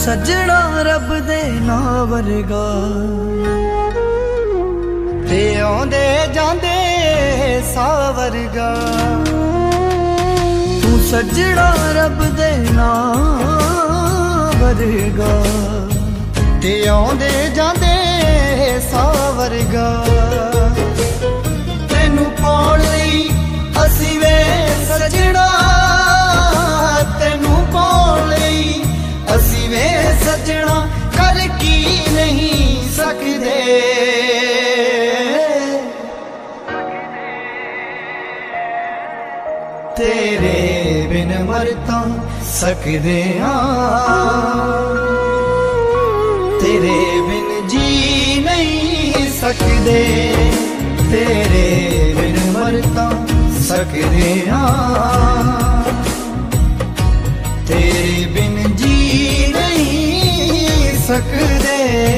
सजना रब दे ना वर्गा ते आंदे जांदे सा वर्गा। तू सजना रब दे ना वर्गा ते आंदे जांदे सा वर्गा। तेनू पाउण लई असी वे सजना, तेनू पाउण लई असी वे सजना कर की नहीं सकदे। तेरे बिन मर तां सकदे हां, तेरे बिन जी नहीं सकदे। तेरे बिन मर तां सकदे हां, तेरे बिन जी नहीं सकदे।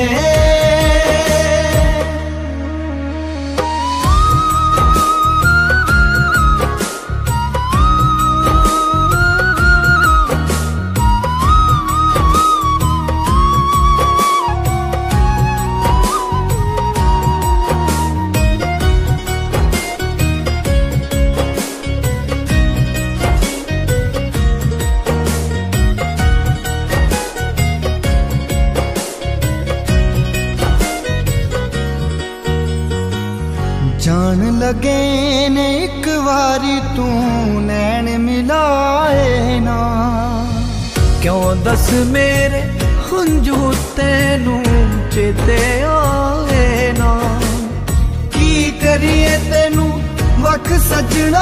जान लगे ने एक बारी तू नैन मिलाए ना, क्यों दस मेरे हंजू तेनू चेते आए ना। की करिए तेनू वख सजना,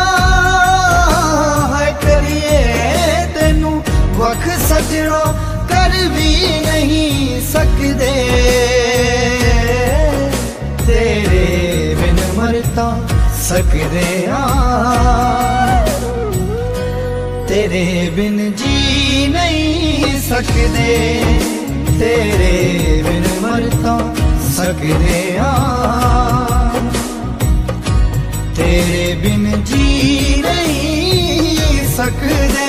है करिए तेनू वख सजना कर भी नहीं सकदे। तेरे बिन मर तां सकदे हां, तेरे बिन जी नहीं सकदे। तेरे बिन मर तां सकदे हां, तेरे बिन जी नहीं सकदे।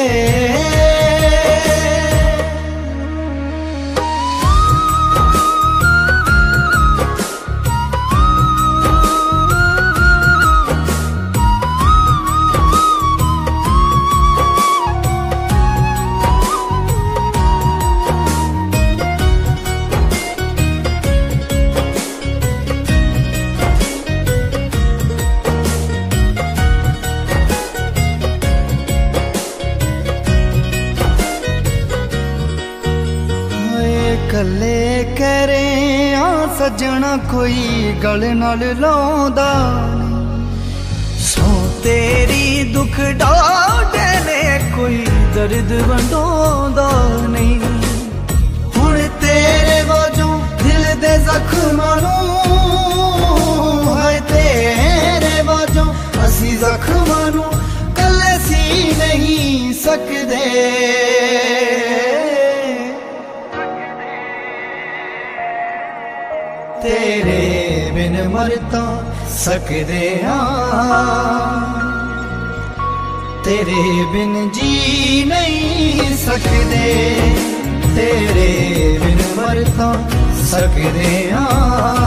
कले करे आ सजना कोई गल नाल लाउंदा, सो तेरी दुख डाटे ने कोई दर्द वंडोंदा नहीं। हुण तेरे वजों दिल दे जख्मां नूं, है तेरे वजों असी जख्मां नूं कल्ले सी नहीं सकदे। तेरे बिन मर तां सकदे हां, तेरे बिन जी नहीं सकदे। तेरे बिन मर तां सकदे हां,